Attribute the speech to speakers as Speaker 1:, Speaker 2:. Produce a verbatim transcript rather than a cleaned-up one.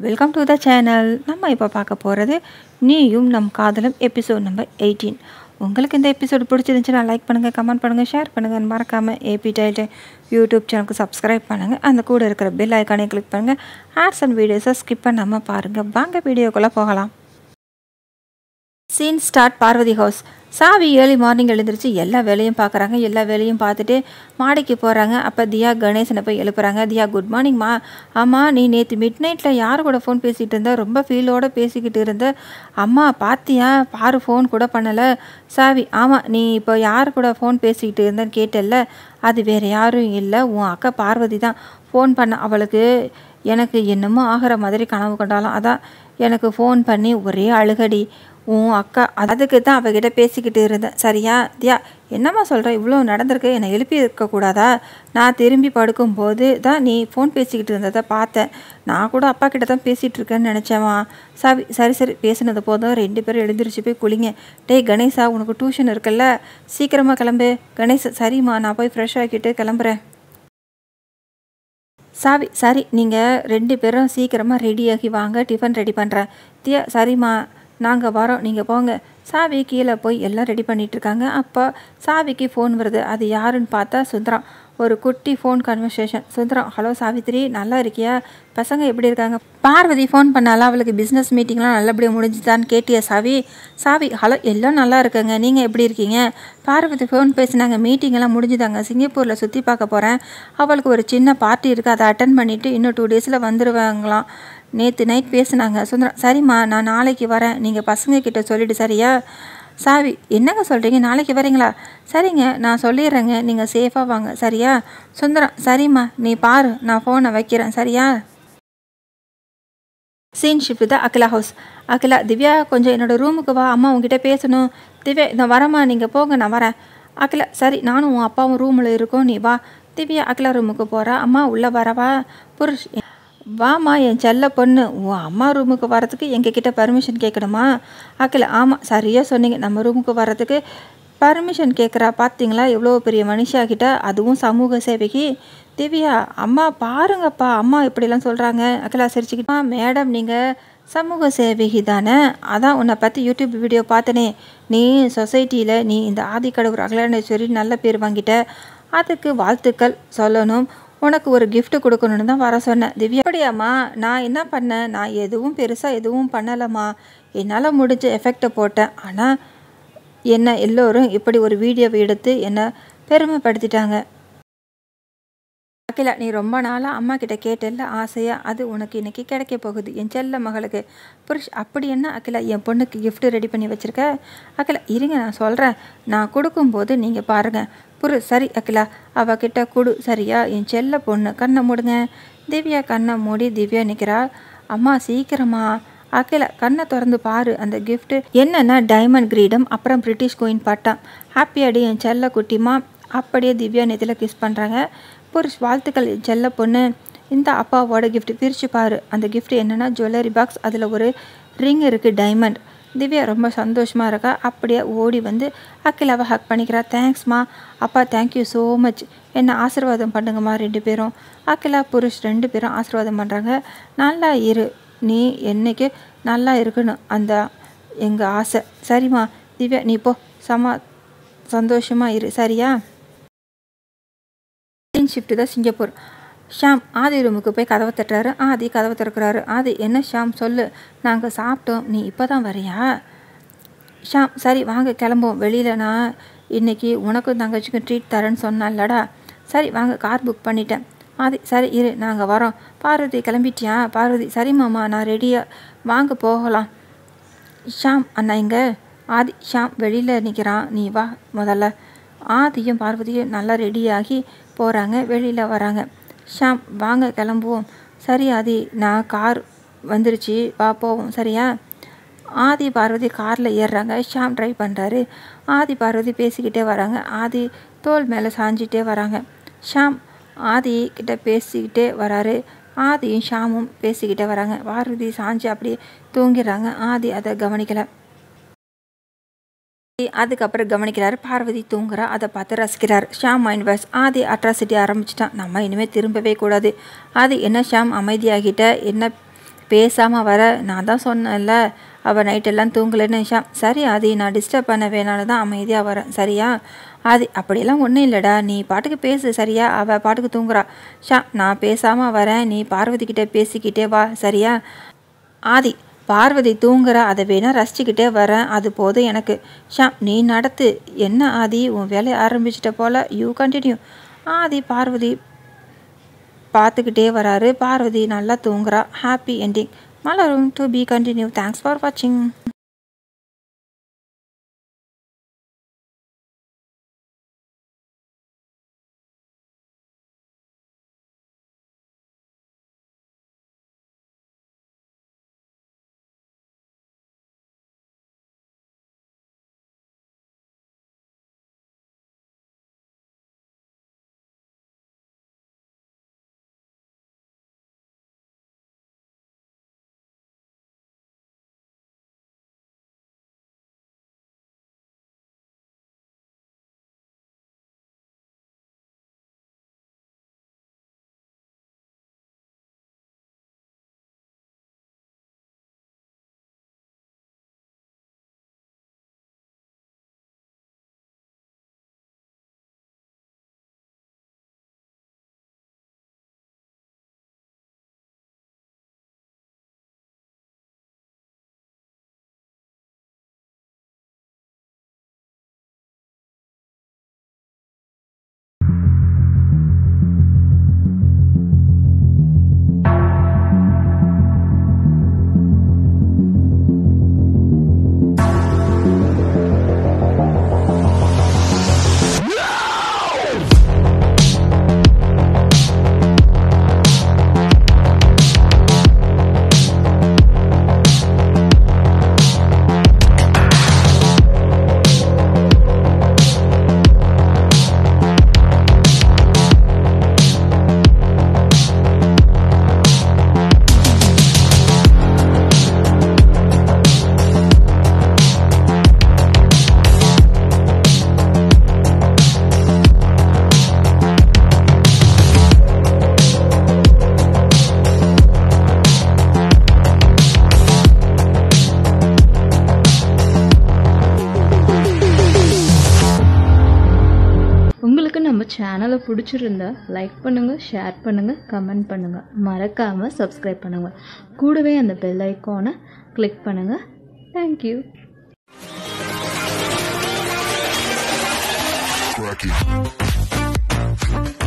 Speaker 1: Welcome to the channel. நம்ம இப்போ பார்க்க போகிறது நீயும் நம் காதலும் எபிசோட் நம்பர் எயிட்டீன். உங்களுக்கு இந்த எபிசோடு பிடிச்சிருந்துச்சுன்னா லைக் பண்ணுங்கள், கமெண்ட் பண்ணுங்கள், ஷேர் பண்ணுங்கள். மறக்காமல் எபிசோட் யூடியூப் சேனலுக்கு சப்ஸ்கிரைப் பண்ணுங்கள். அந்த கூட இருக்கிற பெல் ஐக்கானே கிளிக் பண்ணுங்கள். ஆட்ஸ் அண்ட் வீடியோஸை ஸ்கிப் பண்ணாமல் பாருங்கள். வாங்க வீடியோக்குள்ளே போகலாம். Scene start. Parvathi house. Savi early morning எழுந்திரிச்சு எல்லா வேலையும் பார்க்குறாங்க. எல்லா வேலையும் பார்த்துட்டு மாடிக்கு போகிறாங்க. அப்போ தியா கணேசனை போய் எழுப்புறாங்க. தியா, குட் மார்னிங்மா. ஆமாம், நீ நேற்று மிட் நைட்டில் யார் கூட ஃபோன் பேசிகிட்டு இருந்த? ரொம்ப ஃபீலோடு பேசிக்கிட்டு இருந்த. அம்மா பார்த்தியா? பாரு ஃபோன் கூட பண்ணலை. சாவி, ஆமாம், நீ இப்போ யார் கூட ஃபோன் பேசிக்கிட்டு இருந்தேன்னு கேட்டல்ல, அது வேறு யாரும் இல்லை, உன் அக்கா பார்வதி தான் ஃபோன் பண்ண. அவளுக்கு எனக்கு என்னமோ ஆகிற மாதிரி கனவு கொண்டாலும், அதான் எனக்கு ஃபோன் பண்ணி ஒரே அழுகடி. உன் அக்கா அதுக்கு தான் அவகிட்ட பேசிக்கிட்டு இருந்தேன். சரியா? தியா, என்னம்மா சொல்கிற? இவ்வளோ நடந்திருக்கு, என்னை எழுப்பி இருக்கக்கூடாதா? நான் திரும்பி படுக்கும்போது தான் நீ ஃபோன் பேசிக்கிட்டு இருந்ததை பார்த்தேன். நான் கூட அப்பா கிட்ட தான் பேசிகிட்டு இருக்கேன்னு நினச்சேம்மா. சாவி, சரி சரி பேசினது போதும், ரெண்டு பேரும் எழுந்திரிச்சு போய் குளிங்க. டேய் கணேசா, உனக்கு டியூஷன் இருக்குல்ல, சீக்கிரமாக கிளம்பு. கணேஷ், சரிம்மா, நான் போய் ஃப்ரெஷ் ஆக்கிட்டு கிளம்புறேன். சாவி, சரி, நீங்கள் ரெண்டு பேரும் சீக்கிரமாக ரெடியாகி வாங்க, டிஃபன் ரெடி பண்ணுறேன். தியா, சரிம்மா, நாங்கள் வரோம், நீங்கள் போங்க. சாவி கீழே போய் எல்லாம் ரெடி பண்ணிகிட்ருக்காங்க. அப்போ சாவிக்கு ஃபோன் வருது. அது யாருன்னு பார்த்தா சுந்தரம். ஒரு குட்டி phone conversation. Sundaram, hello Savithri, நல்லா இருக்கியா? பசங்க எப்படி இருக்காங்க? பார்வதி ஃபோன் பண்ணாலும் அவளுக்கு பிஸ்னஸ் மீட்டிங்லாம் நல்லபடியாக முடிஞ்சுதான்னு கேட்டியா சாவி? சாவி, ஹலோ, எல்லாம் நல்லா இருக்குங்க, நீங்கள் எப்படி இருக்கீங்க? பார்வதி ஃபோன் பேசினாங்க, மீட்டிங்கெல்லாம் முடிஞ்சுதாங்க, சிங்கப்பூரில் சுற்றி பார்க்க போகிறேன், அவளுக்கு ஒரு சின்ன பார்ட்டி இருக்குது, அதை அட்டன் பண்ணிவிட்டு இன்னும் டூ டேஸில் வந்துடுவாங்களாம். நேற்று நைட் பேசுனாங்க. சுந்தரம், சரிம்மா, நான் நாளைக்கு வரேன், நீங்கள் பசங்கக்கிட்ட சொல்லிவிடு. சரியா? சாவி, என்னங்க சொல்கிறீங்க, நாளைக்கு வரீங்களா? சரிங்க, நான் சொல்லிடுறேங்க, நீங்கள் சேஃபாக வாங்க. சரியா? சுந்தரம், சரிம்மா, நீ பாரு, நான் ஃபோனை வைக்கிறேன். சரியா? சீன் ஷிஃப்ட் தான் அகிலா ஹவுஸ். அகிலா, திவ்யா கொஞ்சம் என்னோடய ரூமுக்கு வா, அம்மா உங்ககிட்ட பேசணும். திவ்யா, இந்த வரம்மா, நீங்கள் போங்க, நான் வரேன். அகிலா, சரி, நானும் உன் அப்பாவும் ரூமில் இருக்கோம், நீ வா. திவ்யா அகிலா ரூமுக்கு போகிறா. அம்மா உள்ளே வரவா? புருஷ், வாம்மா என் செல்ல பொண்ணு, உன் அம்மா ரூமுக்கு வரத்துக்கு எங்ககிட்ட பர்மிஷன் கேட்கணுமா? அகிலா, ஆமாம், சரியாக சொன்னீங்க, நம்ம ரூமுக்கு வர்றதுக்கு பர்மிஷன் கேட்குறா. பார்த்தீங்களா எவ்வளோ பெரிய மனுஷாக்கிட்ட, அதுவும் சமூக சேவைக்கு. திவ்யா, அம்மா பாருங்கப்பா, அம்மா இப்படிலாம் சொல்கிறாங்க. அகிலா சிரிச்சுக்கிட்டா, மேடம் நீங்கள் சமூக சேவகி தானே, அதான் உன்னை பற்றி யூடியூப் வீடியோ பார்த்தனே, நீ சொசைட்டியில் நீ இந்த ஆதிக்கடவுர் அகிலாண்டேஸ்வரி நல்ல பேர் வாங்கிட்ட, அதுக்கு வாழ்த்துக்கள் சொல்லணும், உனக்கு ஒரு கிஃப்ட் கொடுக்கணுன்னு தான் வர சொன்னேன். திவ்யா, அப்படியாம்மா, நான் என்ன பண்ணேன்? நான் எதுவும் பெருசாக எதுவும் பண்ணலைம்மா, என்னால் முடிஞ்ச எஃபெக்டை போட்டேன். ஆனால் என்ன எல்லோரும் இப்படி ஒரு வீடியோவை எடுத்து என்னை பெருமைப்படுத்திட்டாங்க. அகிலா, நீ ரொம்ப நாளாக அம்மா கிட்ட கேட்டல ஆசையாக, அது உனக்கு இன்றைக்கி கிடைக்க போகுது, என் செல்ல மகளுக்கு. புருஷ், அப்படி என்ன அகிலா, என் பொண்ணுக்கு கிஃப்ட் ரெடி பண்ணி வச்சுருக்க? அகிலா, இருங்க நான் சொல்கிறேன், நான் கொடுக்கும்போது நீங்கள் பாருங்கள். புரு, சரி அகிலா, அவகிட்ட கொடு. சரியா? என் செல்ல பொண்ணு, கண்ணை மூடுங்க. திவ்யா கண்ணை மூடி திவ்யா நிற்கிறா. அம்மா சீக்கிரமா. அகிலா, கண்ணை திறந்து பாரு, அந்த கிஃப்ட்டு என்னென்னா டைமண்ட் கிரீடம், அப்புறம் பிரிட்டிஷ் கோயின் பட்டம். ஹாப்பியாடி என் செல்ல குட்டிமா. அப்படியே திவ்யா நெத்தியில் கிஸ் பண்ணுறாங்க. புருஷ், வாழ்த்துக்கள் என் செல்ல பொண்ணு, இந்த அப்பாவோட கிஃப்ட் பிரித்து பாரு. அந்த கிஃப்ட் என்னென்னா ஜுவல்லரி பாக்ஸ், அதில் ஒரு ரிங் இருக்குது, டைமண்ட். திவ்யா ரொம்ப சந்தோஷமாக இருக்கா. அப்படியே ஓடி வந்து அகிலாவை ஹக் பண்ணிக்கிறா. தேங்க்ஸ்மா. அப்பா, தேங்க்யூ ஸோ மச், என்னை ஆசீர்வாதம் பண்ணுங்கம்மா ரெண்டு பேரும். அகிலா புருஷ் ரெண்டு பேரும் ஆசீர்வாதம் பண்ணுறாங்க. நல்லா இரு, நீ என்னைக்கு நல்லா இருக்கணும், அந்த எங்கள் ஆசை. சரிம்மா. திவ்யா, நீ போ, சமா சந்தோஷமாக இரு. சரியா? ஷிஃப்ட்டு தான் சிங்கப்பூர். ஷாம் ஆதி ரூமுக்கு போய் கதவை தட்டுறாரு. ஆதி கதவை திறக்கிறாரு. ஆதி, என்ன ஷாம் சொல்லு, நாங்கள் சாப்பிட்டோம், நீ இப்போ தான் வரியா? ஷாம், சரி வாங்க கிளம்புவோம், வெளியில் நான் இன்றைக்கி உனக்கும் தங்கச்சிக்கும் ட்ரீட் தரேன்னு சொன்னாலடா. சரி வாங்க, கார் புக் பண்ணிட்டேன். ஆதி, சரி இரு, நாங்கள் வரோம். பார்வதி கிளம்பிட்டியா? பார்வதி, சரி மாமா, நான் ரெடியாக, வாங்க போகலாம். ஷாம், அண்ணா இங்கே. ஆதி, ஷாம் வெளியில் நிற்கிறான், நீ வா முதல்ல. ஆதியும் பார்வதியும் நல்லா ரெடியாகி போகிறாங்க, வெளியில் வராங்க. ஷாம், வாங்க கிளம்புவோம். சரி ஆதி, நான் கார் வந்துருச்சு, வா போவோம். சரியா? ஆதி பார்வதி காரில் ஏறுறாங்க. ஷாம் ட்ரைவ் பண்ணுறாரு. ஆதி பார்வதி பேசிக்கிட்டே வராங்க. ஆதி தோல் மேலே சாஞ்சிட்டே வராங்க. ஷாம் ஆதி கிட்ட பேசிக்கிட்டே வராரு. ஆதியும் ஷாமும் பேசிக்கிட்டே வராங்க. பார்வதி சாஞ்சி அப்படியே தூங்கிடுறாங்க. ஆதி அதை கவனிக்கலை. அதுக்கப்புறம் கவனிக்கிறாரு. பார்வதி தூங்குறா. அதை பார்த்து ரசிக்கிறார். Sham mind voice. Aadhi atrocity ஆரம்பிச்சிட்டான். நம்ம இனிமேல் திரும்பவே கூடாது. ஆதி, என்ன ஷாம் அமைதியாகிட்ட, என்ன பேசாமல் வர நான் தான் சொன்னேன்ல அவள் நைட்டெல்லாம் தூங்கலைன்னு. ஷாம் சரி ஆதி நான் டிஸ்டர்ப் பண்ண வேணான்னு தான் அமைதியாக வரேன் சரியா. ஆதி அப்படியெல்லாம் ஒன்றும் இல்லைடா நீ பாட்டுக்கு பேசு சரியா. அவள் பாட்டுக்கு தூங்குறா. ஷாம் நான் பேசாமல் வரேன் நீ பார்வதி கிட்டே பேசிக்கிட்டே வா சரியா. ஆதி பார்வதி தூங்குறா அதை வேணால் ரசிச்சுக்கிட்டே வரேன் அது போதும் எனக்கு. ஷாம் நீ நடத்து. என்ன ஆதி உன் வேலையை ஆரம்பிச்சிட்ட போல் யூ கண்டினியூ. ஆதி பார்வதி பார்த்துக்கிட்டே வராரு. பார்வதி நல்லா தூங்குறா. Happy ending. மலரும் to be continued. Thanks for வாட்சிங்.
Speaker 2: நம்ம சேனலை பிடிச்சிருந்தா லைக் பண்ணுங்கள், ஷேர் பண்ணுங்கள், கமெண்ட் பண்ணுங்கள், மறக்காமல் சப்ஸ்கிரைப் பண்ணுங்கள். கூடவே அந்த பெல் ஐக்கானை கிளிக் பண்ணுங்கள். தேங்க்யூ. Crack it.